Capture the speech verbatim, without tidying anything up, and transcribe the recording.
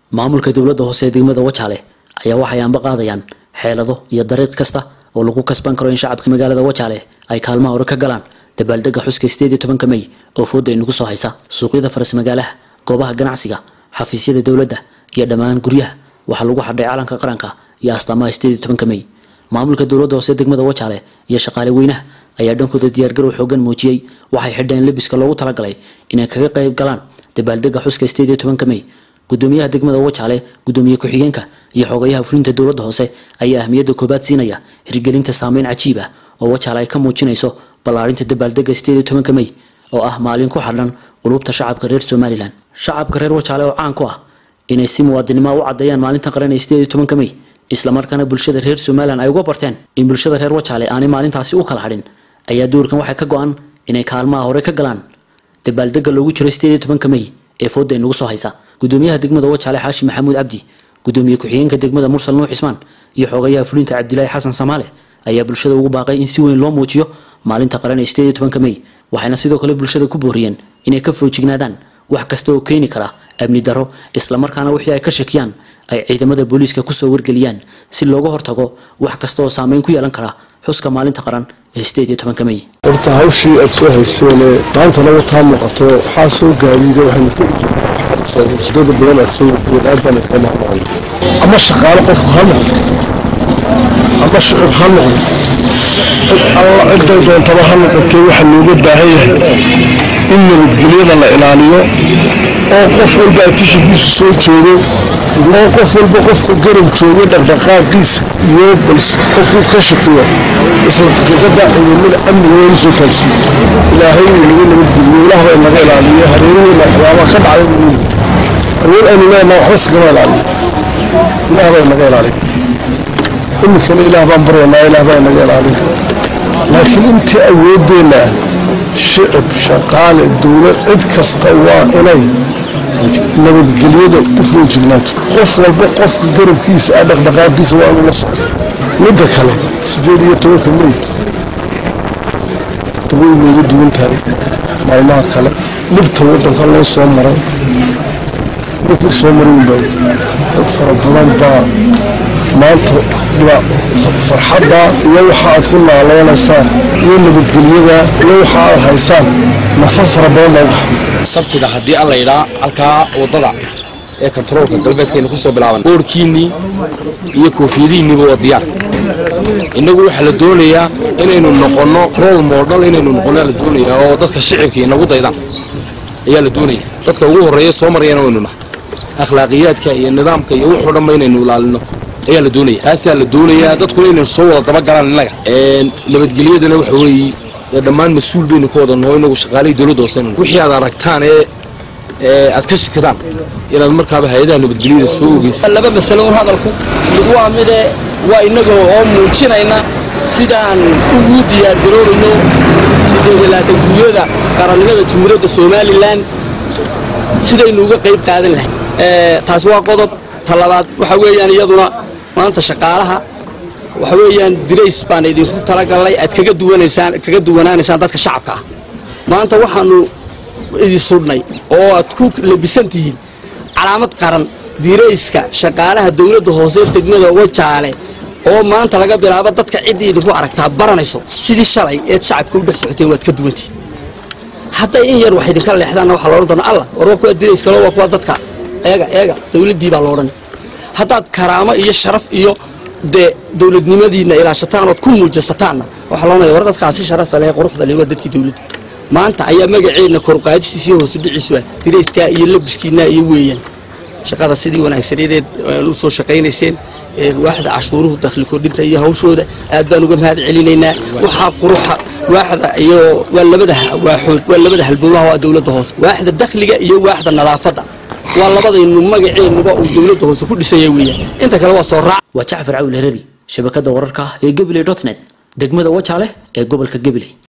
maamulka dawladda hoose ee degmada Wajaale ayaa waxay aanba qaadayaan xeelado iyo dariiq kasta oo lagu kasban karo in shacabka magaalada Wajaale ay kaalmaha hore ka galaan dabaaldega xuska sideed iyo tobanka May oo foodo inagu soo haysa suuqyada faras magaalaha goobaha ganacsiga xafiisyada dawladda iyo dhamaan guryaha waxa lagu xadhay calanka qaranka iyo astaamaha sideed iyo tobanka May maamulka dawladda hoose ee degmada Wajaale iyo shaqaale weynaha ayaa dhankooda diyaar garow xoogan muujiyay waxay xidheen labiska loogu talagalay inay kaga qayb galaan dabaaldega xuska sideed iyo tobanka May gudoomiyaha degmada Wajaale gudoomiye ku xigeenka iyo xogayaha fulinta dawladda hoose ayaa ahmiyada koobaad siinaya hirgelinta saameyn cajiib ah oo Wajaale ay ka muujinayso balaarinta dabaaldega sideed iyo tobanka May oo ah maalin ku xidhan qulubta shacabka reer Somaliland shacabka reer Wajaale oo caan ku ah inay si muwaadinimo u cadeeyaan maalinta qaran ee sideed iyo tobanka May isla markaana bulshada reer Somaliland ay uga barteen in bulshada reer Wajaale aanay maalintaasi u kala hadhin ayaa doorkan waxa ka go'an inay kaalmaha hore ka galaan dabaaldega loogu jiro sideed iyo tobanka May ee foodo inagu soo haysa gudoomiyaha degmada Wajaale Xaashi Maxamuud Cabdi gudoomiye ku xigeenka degmada Mursal Nuux Ismaan iyo xogayaha fulinta Cabdilaahi Xasan Samaale ayaa bulshada ugu baaqay in si weyn loo muujiyo maalinta qaran ee sideed iyo tobanka May waxayna sidoo kale bulshada ku booriyeen inay ka foojignaadaan wax kasta oo keeni kara amni daro isla markaana wixii ay ka shakiyaan ay ciidamada booliiska ku soo wargeliyaan si looga hortago wax kasta oo saameyn ku yeelan kara xuska maalinta qaran ee sideed iyo tobanka May horta hawshii aad soo hayseen maanta lagu taa muuqato waxa soo gaadiiday waxaan ku sidoo badan soo aad baan ka maamulan ama shaqaale qof hal ama shaqo hal Allah cidda doonta hal qatay waxa looga baahan yahay in nabadgelyada la ilaaliyo oo qof walba tishigiisa soo jeedo oo qof walba qofka garab joogo dhaqdhaqaaqiisa iyo bal qofku ka shaqeeyo isla daqiiqada ciidamada amniga oo soo taabsiin ilaahay lagu nabadgeliyo ilaahay naga ilaaliyo hareerina waxyaabo ka dhacay أول أن لا نحس كمان عليه لا هو نقول عليه إنك الإله بامبر ولا إله بين نقول عليه لكن أنت أودنا شعب شقال الدولة إدك استوى إليه نبض جليد قفل جنات قف والبقف قرب كيس أدق بقاب كيس وأنا نص ندك عليه سديرية توك مني تقول موجود وانت هاي ما ما كلا نبتة وانت خلنا صومرا وكل صومرين باي تدفر الظلام با ما أنت فرحة با يوحى أدخلنا على ولا سام يوم بتقليدا يوحى هيسام نففر بونا sabti da hadii alla ila halka wadada ee controlka galbeedkeena ku soo bilaaban boorkiini iyo koofiyadiini waa diyaar inagu waxa la doonayaa inaynu noqono role model inaynu noqono la doonayaa oo dadka shicibka inagu daydaan ayaa la doonayaa dadka ugu horeeya soo marayna waynu akhlaaqiyadka iyo nidaamka iyo wuxuu dhameynaynu ilaalino ayaa la doonayaa taasi la doonayaa dadku inay soo wada daba galaan inaga ee nabadgelyadana waxa weeye dhammaan mas'uul baynu ku wada noo inagu shaqaalay dawladda hoose wixii aad aragtaan ee aad ka shakadaan inaad markaaba hay'adaha nabadgelyada soo ogeyso laba mas'alo oo hadalku waa mid waa inaga oo muujinayna sidaan ugu diyaar garoobno sidoo kale guriyada qaranimada Jamhuuriyadda Somaliland sidaynu uga qayb qaadan lahayn ee taas waa qodob talabaad waxa weeyaan iyaduna maanta shaqaalaha waxa weeyaan dirays baan idinku talagalay aad kaga duwanaysaan kaga duwanaanaysaan dadka shacabka ah maanta waxaanu idin sudnay oo aad ku labisantihiin calaamad qaran dirayska shaqaalaha dawladda hoose degmada Wajaale oo maanta laga bilaabo dadka cid idinku aragtaa baranayso sidii shalay ee shacabka u dhaxsocotay waad ka duwantiin hadda in yar wax idinka leexdaan waxa loo doonaa Allah war ku dirayska loo waa dadka eega eega dawladii baa loo oran haddaad karaamo iyo sharaf iyo de dawladnimadiina ilaashataan oo ku muujisataan waxa loo leeyahay dadkaasi sharaf leh quruxda leh dadkii dawladda maanta ayaa magaceena kor qaadistii hoos u dhiciiswa dirayska iyo labiskiina iyo weeyaan shaqada sidii wanaagsaneed oo soo shaqeynayseen ee waaxda cashuuruhu dakhli kordhinta iyo hawshooda aad baan uga mahad celinaynaa waxa quruxa waaxda iyo labada waaxood waa labada halbowlaha waa dawladda hoose waaxda dakhliga iyo waaxda nadaafada waa labadaynu magaceenuba uu dawladda hoose ku dhisay weeyaan inta kale waa soo raac waa Jacfar Awil Hereri shabakada wararka ee gabiley dot net degmada Wajaale ee gobolka Gabiley.